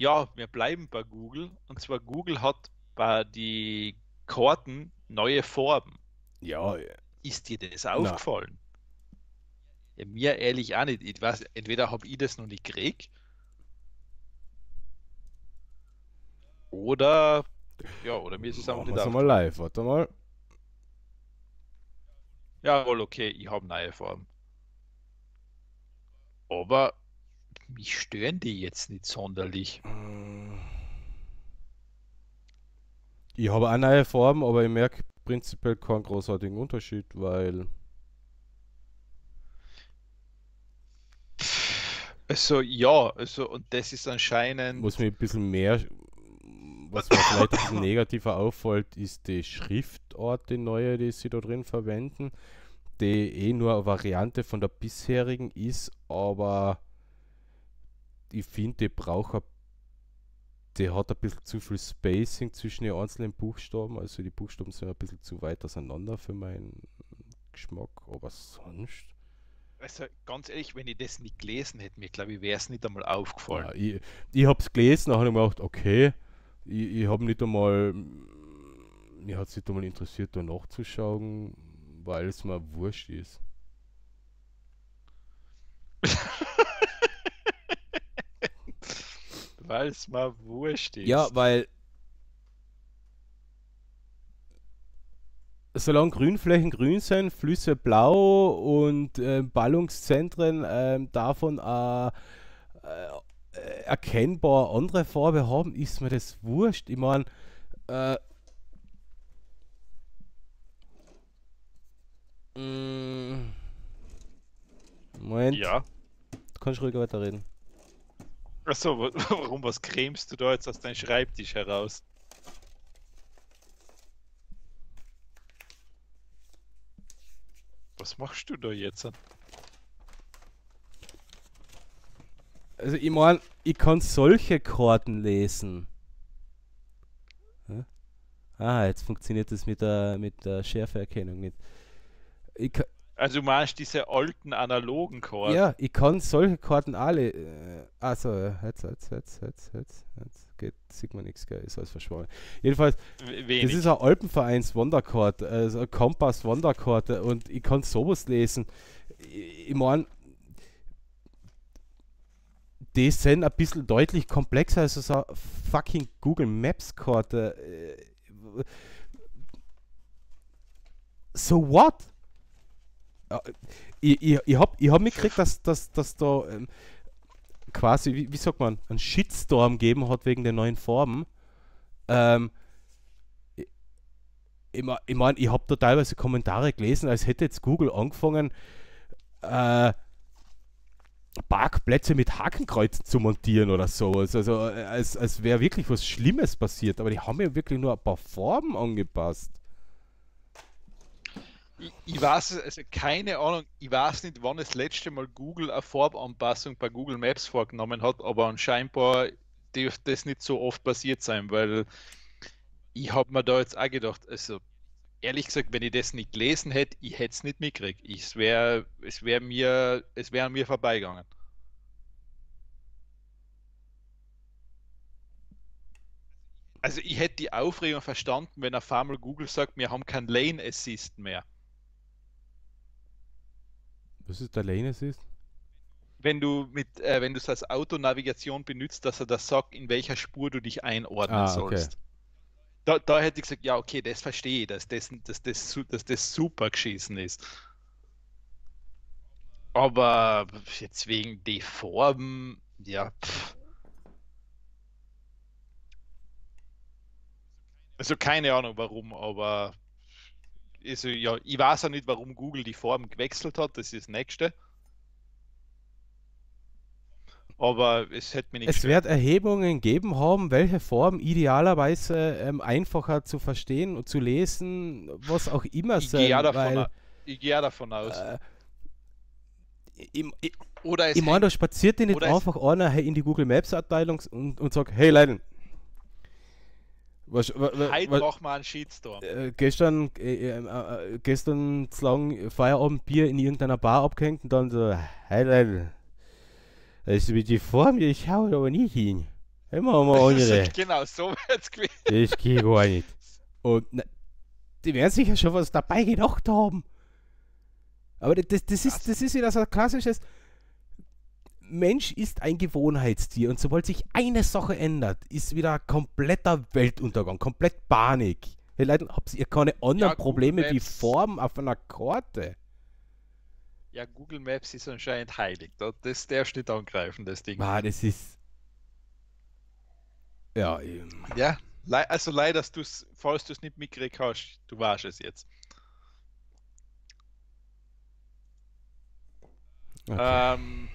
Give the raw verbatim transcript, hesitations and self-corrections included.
Ja, wir bleiben bei Google. Und zwar Google hat bei die Karten neue Farben. Ja, Ist dir das na, aufgefallen? Ja, mir ehrlich auch nicht. Ich weiß, entweder habe ich das noch nicht gekriegt oder ja, oder mir ist es einfach machen wir nicht es einmal aufgefallen. live. Warte mal. Jawohl, okay, ich habe neue Farben. Aber mich stören die jetzt nicht sonderlich. Ich habe auch neue Farben, aber ich merke prinzipiell keinen großartigen Unterschied, weil Also ja, also und das ist anscheinend. was mir ein bisschen mehr, was mir vielleicht ein bisschen negativer auffällt, ist die Schriftart, die neue, die sie da drin verwenden, die eh nur eine Variante von der bisherigen ist, aber ich finde, die braucht ein, die hat ein bisschen zu viel Spacing zwischen den einzelnen Buchstaben, also die Buchstaben sind ein bisschen zu weit auseinander für meinen Geschmack, aber sonst. Also ganz ehrlich, wenn ich das nicht gelesen hätte, mir glaube ich, wäre es nicht einmal aufgefallen. Na, ich ich habe es gelesen, dann habe ich mir gedacht, okay, ich, ich habe nicht einmal, mir hat es nicht einmal interessiert, da nachzuschauen, weil es mir wurscht ist. Weil es mal wurscht Ja, ist. weil solange Grünflächen grün sind, Flüsse blau und äh, Ballungszentren äh, davon äh, äh, erkennbar andere Farbe haben, ist mir das wurscht. Ich meine, äh, mm, Moment, Ja. du kannst ruhig weiterreden. Achso, wa- warum, was cremst du da jetzt aus deinem Schreibtisch heraus? Was machst du da jetzt? Also ich meine, ich kann solche Karten lesen. Hä? Ah, jetzt funktioniert das mit der, mit der Schärfeerkennung nicht. Ich, ka- Also du meinst diese alten analogen Karten? ja, ich kann solche Karten alle. Äh, also, jetzt, jetzt, jetzt, jetzt, jetzt, jetzt geht, sieht man nichts, gell, ist alles verschwommen. Jedenfalls, W- das ist Wenig. eine Alpenvereins Wanderkarte, also eine Kompass Wanderkarte und ich kann sowas lesen. Ich, ich meine, die sind ein bisschen deutlich komplexer als so eine fucking Google Maps Karte. Äh, So what? Äh, Ich, ich, ich habe ich hab mitgekriegt, dass, dass, dass da ähm, quasi, wie, wie sagt man, einen Shitstorm gegeben hat wegen der neuen Farben. Ähm, ich ich mein, ich, mein, ich habe da teilweise Kommentare gelesen, als hätte jetzt Google angefangen, äh, Parkplätze mit Hakenkreuzen zu montieren oder so. Also, also als, als wäre wirklich was Schlimmes passiert. Aber die haben ja wirklich nur ein paar Farben angepasst. Ich, ich weiß, es- also keine Ahnung, ich weiß nicht, wann das letzte Mal Google eine Farbanpassung bei Google Maps vorgenommen hat, aber anscheinend dürfte das nicht so oft passiert sein, weil ich habe mir da jetzt auch gedacht, also ehrlich gesagt, wenn ich das nicht gelesen hätte, ich hätte es nicht mitgekriegt. Ich- Es wäre es wär mir, es wäre an mir vorbeigegangen. Also ich hätte die Aufregung verstanden, wenn auf einmal Google sagt, wir haben kein Lane Assist mehr. Was ist der Lane Assist? Wenn du mit, äh, wenn du es als Autonavigation benutzt, dass er das sagt, in welcher Spur du dich einordnen Ah, okay. sollst. Da, da hätte ich gesagt, ja, okay, das verstehe ich, dass das, dass das, su- dass das super geschissen ist. Aber jetzt wegen die Farben, ja, pff. Also keine Ahnung warum, aber also, ja, ich weiß auch nicht, warum Google die Farben gewechselt hat, das ist das Nächste. Aber es hätte mich nicht Es gestört. wird Erhebungen geben haben, welche Form idealerweise ähm, einfacher zu verstehen und zu lesen, was auch immer Ich gehe auch sind, davon, weil au- ich gehe auch davon aus. äh, ich, ich, Oder ich es meine, da hängt, spaziert dir nicht oder es, einfach einer hey, in die Google Maps Abteilung und, und sagt, hey Leute, was, was, heute was, machen wir einen Shitstorm. äh, gestern, äh, äh, äh, gestern zu lang Feierabendbier in irgendeiner Bar abgehängt und dann so, hey Leute, also mit die Form, ich schaue aber nicht hin. Immer haben wir andere. Genau, so wird es gewesen. Das geht gar nicht. Und na, die werden sicher schon was dabei gedacht haben. Aber das, das, ist, das ist wieder so ein klassisches Mensch ist ein Gewohnheitstier und sobald sich eine Sache ändert, ist wieder kompletter Weltuntergang, komplett Panik. Hey Leute, habt ihr keine anderen Ja, Probleme wie Maps. Formen auf einer Karte? Ja, Google Maps ist anscheinend heilig. Da- Das darfst du nicht angreifen, das Ding. Ah, das ist. Ja, eben. Ja, lei- also leider, dass du's, falls du es nicht mitgekriegt hast, du weißt es jetzt. Okay. Ähm,